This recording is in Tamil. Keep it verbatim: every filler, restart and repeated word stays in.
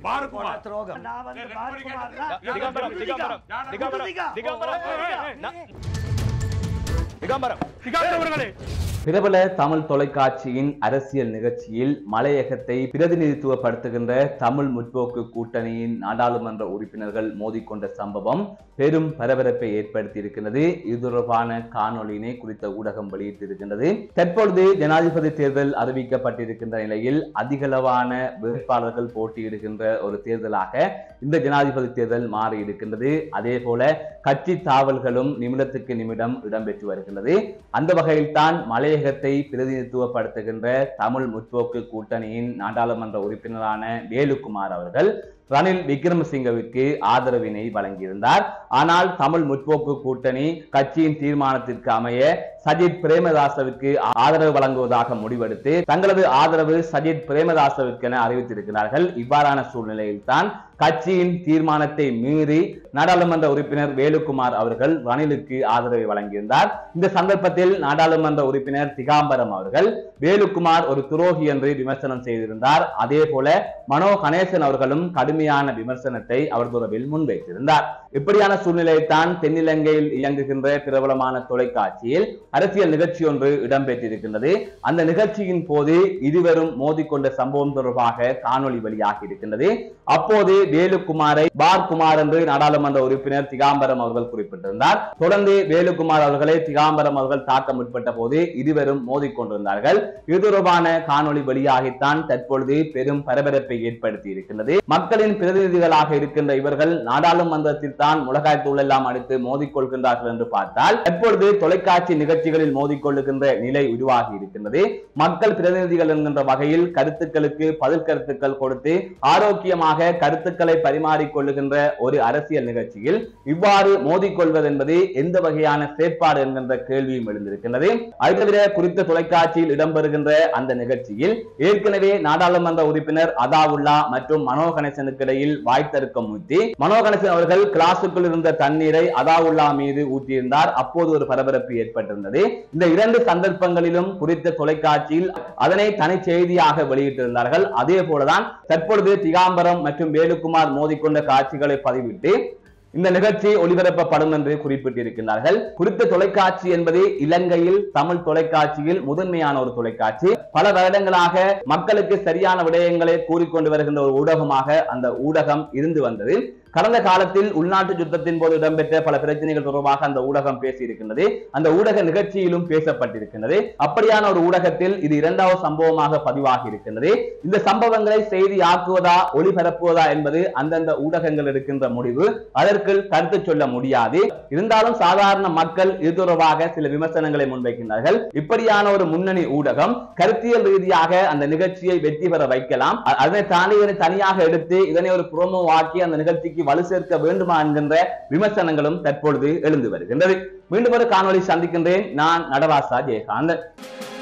பாரகுமார் துரோகம். நான் வந்து பாரகுமார் திகம்பரம் திகம்பரம் திகம்பரம் திகம்பரம் திகம்பரம் அவர்களே. பிரபல தமிழ் தொலைக்காட்சியின் அரசியல் நிகழ்ச்சியில் மலையகத்தை பிரதிநிதித்துவப்படுத்துகின்ற தமிழ் முற்போக்கு கூட்டணியின் நாடாளுமன்ற உறுப்பினர்கள் மோதிக்கொண்ட சம்பவம் பெரும் பரபரப்பை ஏற்படுத்தி இருக்கின்றது. இது தொடர்பான காணொலியினை குறித்த ஊடகம் வெளியிட்டிருக்கின்றது. தற்பொழுது ஜனாதிபதி தேர்தல் அறிவிக்கப்பட்டிருக்கின்ற நிலையில் அதிகளவான வேட்பாளர்கள் போட்டியிடுகின்ற ஒரு தேர்தலாக இந்த ஜனாதிபதி தேர்தல் மாறி இருக்கின்றது. அதே போல கட்சி தாவல்களும் நிமிடத்துக்கு நிமிடம் இடம்பெற்று வருகின்றது. அந்த வகையில் தான் மலையகத்தை பிரதிநிதித்துவப்படுத்துகின்ற தமிழ் முற்போக்கு கூட்டணியின் நாடாளுமன்ற உறுப்பினரான வேலுக்குமார் அவர்கள் ரணில் விக்ரமசிங்கவிற்கு ஆதரவினை வழங்கியிருந்தார். ஆனால் தமிழ் முற்போக்கு கூட்டணி கட்சியின் தீர்மானத்திற்கு அமைய சஜித் பிரேமதாசவிற்கு ஆதரவு வழங்குவதாக முடிவெடுத்து தங்களது ஆதரவு சஜித் பிரேமதாசவிற்கென அறிவித்திருக்கிறார்கள். இவ்வாறான சூழ்நிலையில் தான் கட்சியின் தீர்மானத்தை மீறி நாடாளுமன்ற உறுப்பினர் வேலுக்குமார் அவர்கள் ரணிலுக்கு ஆதரவை வழங்கியிருந்தார். இந்த சந்தர்ப்பத்தில் நாடாளுமன்ற உறுப்பினர் திகாம்பரம் அவர்கள் வேலுக்குமார் ஒரு துரோகி என்று விமர்சனம் செய்திருந்தார். அதே போல மனோ கணேசன் அவர்களும் கடுமையான விமர்சனத்தை அவர் தொடர்பில் முன்வைத்திருந்தார். இப்படியான சூழ்நிலையில் தான் தென்னிலங்கையில் இயங்குகின்ற பிரபலமான தொலைக்காட்சியில் அரசியல் நிகழ்ச்சி ஒன்று இடம்பெற்றிருக்கின்றது. அந்த நிகழ்ச்சியின் போது இருவரும் மோதிக்கொண்ட சம்பவம் தொடர்பாக காணொலி வெளியாகி இருக்கின்றது. அப்போது வேலுக்குமாரை பார்குமார் என்று நாடாளுமன்ற உறுப்பினர் திகாம்பரம் அவர்கள் குறிப்பிட்டிருந்தார். தொடர்ந்து வேலுக்குமார் அவர்களை திகாம்பரம் அவர்கள் தாக்க முற்பட்ட போது இருவரும் மோதிக்கொண்டிருந்தார்கள். இது தொடர்பான காணொலி வெளியாகித்தான் தற்பொழுது பெரும் பரபரப்பை ஏற்படுத்தி இருக்கின்றது. மக்களின் பிரதிநிதிகளாக இருக்கின்ற இவர்கள் நாடாளுமன்றத்தில் தான் முழக்காய் தூள் எல்லாம் அடித்து மோதிக்கொள்கின்றார்கள் என்று பார்த்தால் தற்பொழுது தொலைக்காட்சி நிகழ்ச்சிகளில் மோதிக்கொள்ளுகின்ற நிலை உருவாகி இருக்கின்றது. மக்கள் பிரதிநிதிகள் என்கின்ற வகையில் கருத்துக்களுக்கு பதில் கருத்துக்கள் கொடுத்து ஆரோக்கியமாக கருத்துக்களை பரிமாறிக்கொள்ளுகின்ற ஒரு அரசியல் நிகழ்ச்சியில் இவ்வாறு மோதிக்கொள்வது என்பது எந்த வகையான செயற்பாடு என்கின்ற கேள்வியும் எழுந்திருக்கின்றது. அதுதவிர குறித்த தொலைக்காட்சியில் இடம்பெறுகின்ற அந்த நிகழ்ச்சியில் ஏற்கனவே நாடாளுமன்ற உறுப்பினர் அதாவுல்லா மற்றும் மனோ கணேசனுக்கு இடையில் வாய்த்தருக்கம் ஊற்றி மனோ கணேசன் அவர்கள் கிளாஸுக்குள் இருந்த தண்ணீரை அதாவுல்லா மீது ஊற்றியிருந்தார். அப்போது ஒரு பரபரப்பு ஏற்பட்டிருந்தது. இந்த இரண்டு சந்தர்ப்பங்களிலும் குறித்த தொலைக்காட்சியில் அதனை தனி செய்தியாக வெளியிட்டிருந்தார்கள். அதே போலதான் தற்பொழுது திகாம்பரம் மற்றும் வேலுக்குமார் மோதிக்கொண்ட காட்சிகளை பதிவிட்டு இந்த நிகழ்ச்சி ஒளிபரப்பப்படும் என்று குறிப்பிட்டிருக்கிறார்கள். குறித்த தொலைக்காட்சி என்பது இலங்கையில் தமிழ் தொலைக்காட்சியில் முதன்மையான ஒரு தொலைக்காட்சி. பல வருடங்களாக மக்களுக்கு சரியான விடயங்களை கூறிக்கொண்டு வருகின்ற ஒரு ஊடகமாக அந்த ஊடகம் இருந்து வந்தது. கடந்த காலத்தில் உள்நாட்டு யுத்தத்தின் போது இடம்பெற்ற பல பிரச்சனைகள் தொடர்பாக அந்த ஊடகம் பேசியிருக்கின்றது. அந்த ஊடக நிகழ்ச்சியிலும் பேசப்பட்டிருக்கின்றது. அப்படியான ஒரு ஊடகத்தில் இது இரண்டாவது சம்பவமாக பதிவாகி இருக்கின்றது. இந்த சம்பவங்களை செய்தி ஆக்குவதா ஒளிபரப்புவதா என்பது அந்தந்த ஊடகங்கள் எடுக்கின்ற முடிவு. அதற்கு கருத்து சொல்ல முடியாது. இருந்தாலும் சாதாரண மக்கள் இது தொடர்பாக சில விமர்சனங்களை முன்வைக்கின்றார்கள். இப்படியான ஒரு முன்னணி ஊடகம் கருத்தியல் ரீதியாக அந்த நிகழ்ச்சியை வெற்றி பெற வைக்கலாம். அதனை தாண்டி இதனை தனியாக எடுத்து இதனை ஒரு புரோமோ ஆக்கி அந்த நிகழ்ச்சிக்கு வலு சேர்க்க வேண்டுமா என்கின்ற விமர்சனங்களும் தற்பொழுது எழுந்து வருகின்றது. மீண்டும் ஒரு காணொலி சந்திக்கின்றேன். நான் நடராசா ஜெயகாந்தன்.